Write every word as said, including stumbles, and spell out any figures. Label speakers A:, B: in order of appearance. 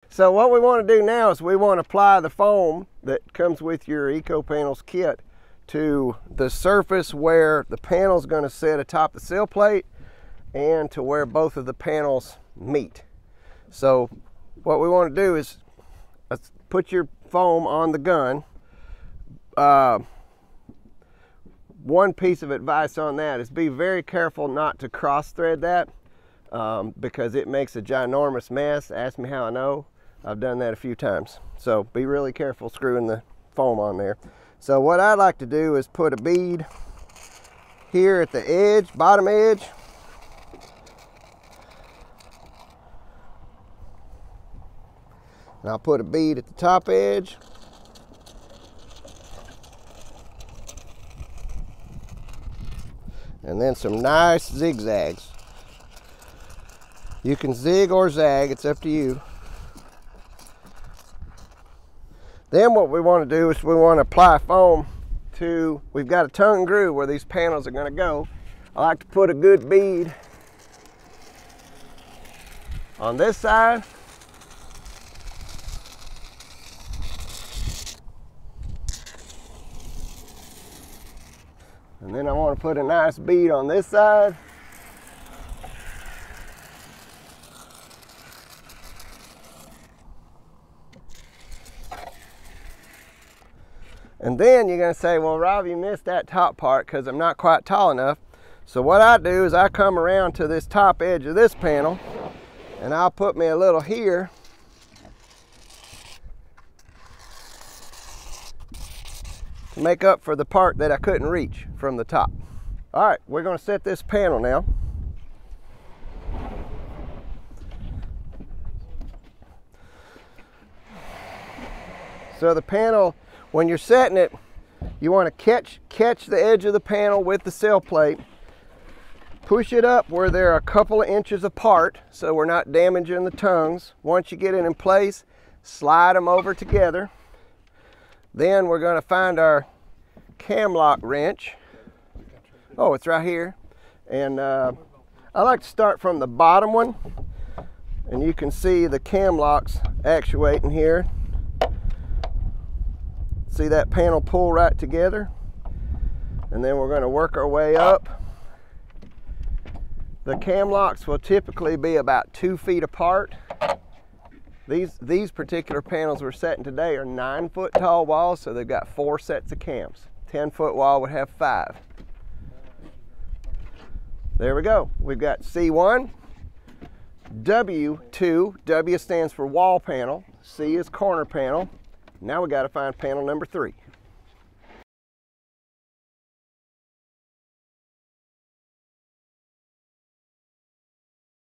A: So what we want to do now is we want to apply the foam that comes with your EcoPanels kit to the surface where the panel is going to sit atop the sill plate and to where both of the panels meet. So what we want to do is let's put your foam on the gun. Uh, one piece of advice on that is be very careful not to cross thread that um, because it makes a ginormous mess. Ask me how I know. I've done that a few times. So be really careful screwing the foam on there. So what I like to do is put a bead here at the edge, bottom edge. And I'll put a bead at the top edge. And then some nice zigzags. You can zig or zag, it's up to you. Then what we want to do is we want to apply foam to, we've got a tongue and groove where these panels are going to go. I like to put a good bead on this side. And then I want to put a nice bead on this side. And then you're going to say, well, Rob, you missed that top part because I'm not quite tall enough. So what I do is I come around to this top edge of this panel and I'll put me a little here. To make up for the part that I couldn't reach from the top. All right, we're going to set this panel now. So the panel, when you're setting it, you want to catch catch the edge of the panel with the sill plate. Push it up where they're a couple of inches apart so we're not damaging the tongues. Once you get it in place, slide them over together. Then we're going to find our cam lock wrench. Oh, it's right here. And uh, I like to start from the bottom one. And you can see the cam locks actuating here. See that panel pull right together? And then we're going to work our way up. The cam locks will typically be about two feet apart. These, these particular panels we're setting today are nine foot tall walls, so they've got four sets of cams. ten foot wall would have five. There we go. We've got C one, W two, W stands for wall panel, C is corner panel. Now we got to find panel number three.